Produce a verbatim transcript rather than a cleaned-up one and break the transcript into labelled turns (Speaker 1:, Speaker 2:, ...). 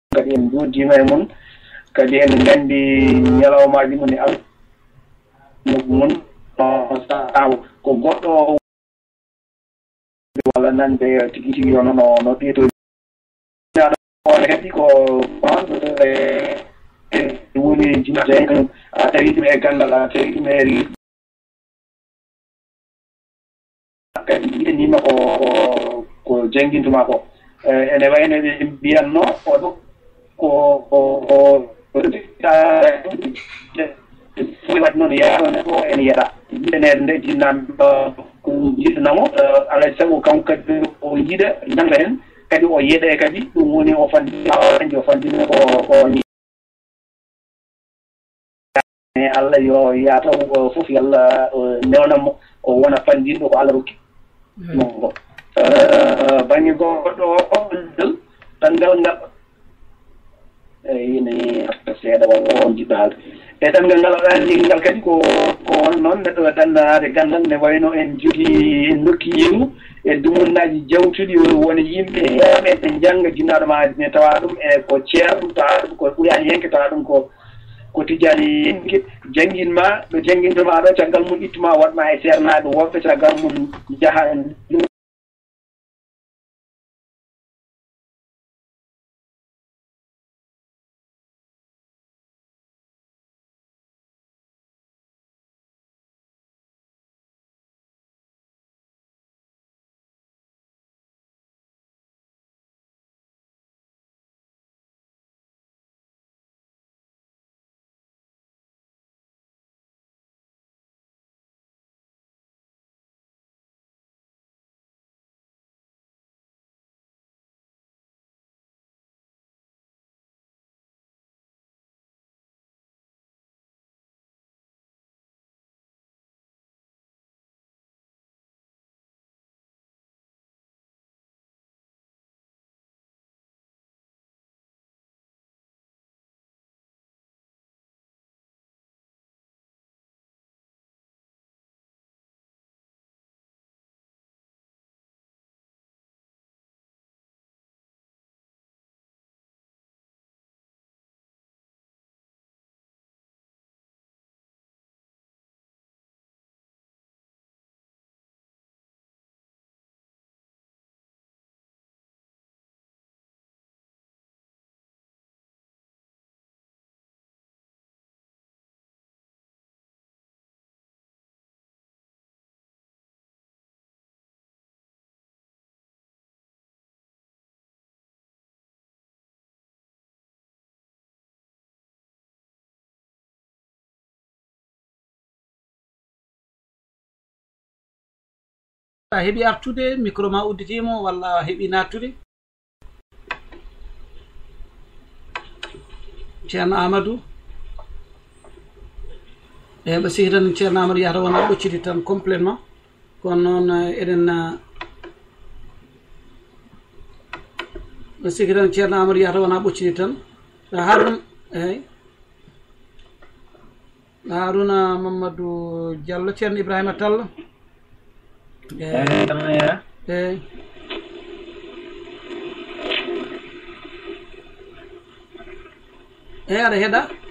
Speaker 1: kadi en joddima e mon kadi en gandi ñalawmaji mun e al mun taw ko goɗɗo walla nande tigi tigi ono no no ɗeeto on kadi ko woni jimate kan a tawi ɗum e gandal a tawi ɗum e kadi yiɗanima ko ko jangguintuma ko ene wayno ɓe mbiyanno oɗo ko ko foy wadde noon yarone ko ene yeeɗa yiɗanede nde jinnami ko jiɗanamo alay saago kanko kadi o yiiɗa jangga hen kadi o yeeɗe kadi ɗum woni o fandina o fandina ko ko Allah yo yaata fof yalla newnamo o wona fandinɗo ko Allah rokki mo baŋnge goɗɗo o tan ngal ngal eyi ne seeɗa walla on jiɗɗo haalde e tan ngal ngal aɗa ngal kadi ko ko noon neɗɗo danndaade gandal ne wayno en jogii en nokki yimu e dumunnaji jawtuɗi woni yimɓe heewɓe ɓe jannga jinnaaɗo maaji ne tawa ɗum e ko ceerɗum tawa ɗum ko ɓuyani henke tawa ɗum ko ko tijani henke jangguinma ɗo jangguintoma ɗo caggal mum ittuma waɗma e sernaɓe woɓɓe caggal mum jaaha
Speaker 2: a heɓi artude micro ma udditimo walla a heɓi nattude ceerno Amadou e ɓe sihi tan ceerno Amadou yahata wona ɓocciti tan complètement kono noon eɗen ɓe sihi tan ceerno Amadou yahata wona ɓocciti tan Haruna eyyi Haruna Mamadou Diallo ceerno Ibrahima Tall
Speaker 1: eyyi
Speaker 2: eyyi eyyi aɗa heeɗa